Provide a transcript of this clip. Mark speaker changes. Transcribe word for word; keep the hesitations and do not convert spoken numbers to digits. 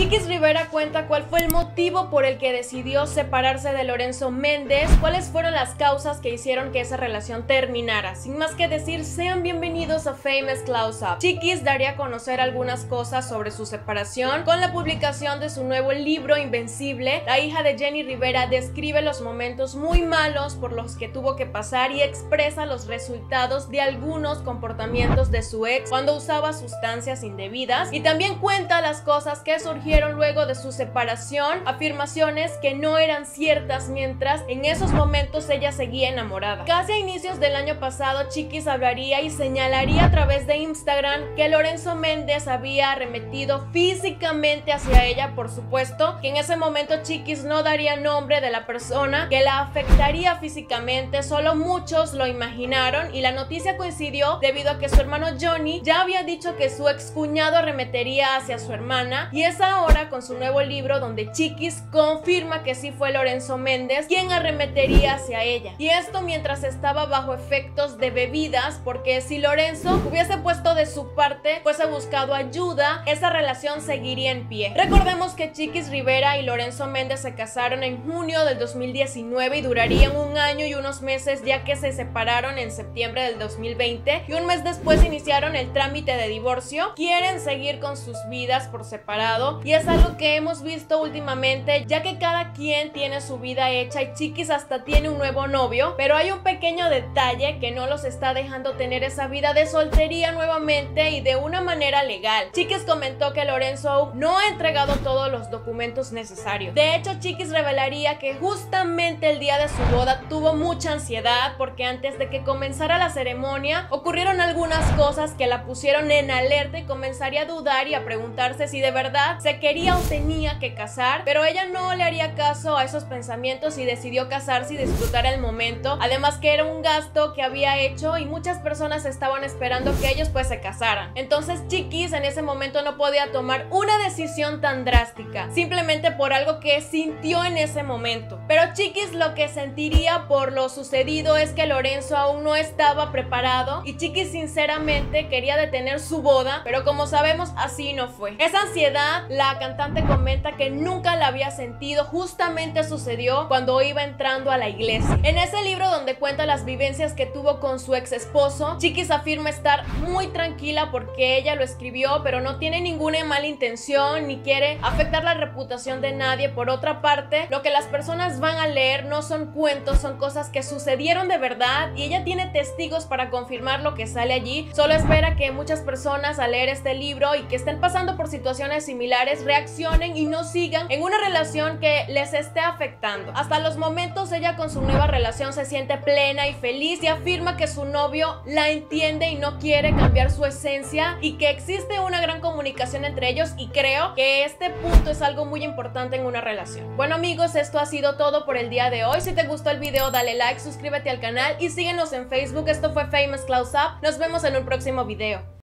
Speaker 1: Chiquis Rivera cuenta cuál fue el motivo por el que decidió separarse de Lorenzo Méndez, cuáles fueron las causas que hicieron que esa relación terminara. Sin más que decir, sean bienvenidos a Famous Close Up. Chiquis daría a conocer algunas cosas sobre su separación con la publicación de su nuevo libro Invencible. La hija de Jenny Rivera describe los momentos muy malos por los que tuvo que pasar y expresa los resultados de algunos comportamientos de su ex cuando usaba sustancias indebidas, y también cuenta las cosas que surgieron luego de su separación, afirmaciones que no eran ciertas mientras en esos momentos ella seguía enamorada. Casi a inicios del año pasado, Chiquis hablaría y señalaría a través de Instagram que Lorenzo Méndez había arremetido físicamente hacia ella. Por supuesto que en ese momento Chiquis no daría nombre de la persona que la afectaría físicamente, solo muchos lo imaginaron, y la noticia coincidió debido a que su hermano Johnny ya había dicho que su excuñado arremetería hacia su hermana, y es ahora con su nuevo libro donde Chiquis confirma que sí fue Lorenzo Méndez quien arremetería hacia ella, y esto mientras estaba bajo efectos de bebidas, porque si Lorenzo hubiese puesto de su parte, fuese buscado ayuda, esa relación seguiría en pie. Recordemos que Chiquis Rivera y Lorenzo Méndez se casaron en junio del dos mil diecinueve y durarían un año y unos meses, ya que se separaron en septiembre del dos mil veinte y un mes después iniciaron el trámite de divorcio. Quieren seguir con sus vidas por separado y es algo que hemos visto últimamente, ya que cada quien tiene su vida hecha y Chiquis hasta tiene un nuevo novio, pero hay un pequeño detalle que no los está dejando tener esa vida de soltería nuevamente y de una manera legal. Chiquis comentó que Lorenzo no ha entregado todos los documentos necesarios. De hecho, Chiquis revelaría que justamente el día de su boda tuvo mucha ansiedad porque antes de que comenzara la ceremonia ocurrieron algunas cosas que la pusieron en alerta y comenzaría a dudar y a preguntarse si de verdad se quería o tenía que casar, pero ella no le haría caso a esos pensamientos y decidió casarse y disfrutar el momento, además que era un gasto que había hecho y muchas personas estaban esperando que ellos pues se casaran. Entonces Chiquis en ese momento no podía tomar una decisión tan drástica, simplemente por algo que sintió en ese momento. Pero Chiquis lo que sentiría por lo sucedido es que Lorenzo aún no estaba preparado y Chiquis sinceramente quería detener su boda, pero como sabemos así no fue. Esa ansiedad, la cantante comenta que nunca la había sentido, justamente sucedió cuando iba entrando a la iglesia. En ese libro donde cuenta las vivencias que tuvo con su ex esposo, Chiquis afirma estar muy tranquila porque ella lo escribió, pero no tiene ninguna mala intención ni quiere afectar la reputación de nadie. Por otra parte, lo que las personas van a leer no son cuentos, son cosas que sucedieron de verdad y ella tiene testigos para confirmar lo que sale allí. Solo espera que muchas personas al leer este libro y que estén pasando por situaciones similares reaccionen y no sigan en una relación que les esté afectando. Hasta los momentos ella con su nueva relación se siente plena y feliz y afirma que su novio la entiende y no quiere cambiar su esencia y que existe una gran comunicación entre ellos, y creo que este punto es algo muy importante en una relación. Bueno amigos, esto ha sido todo por el día de hoy. Si te gustó el video dale like, suscríbete al canal y síguenos en Facebook. Esto fue Famous Close Up. Nos vemos en un próximo video.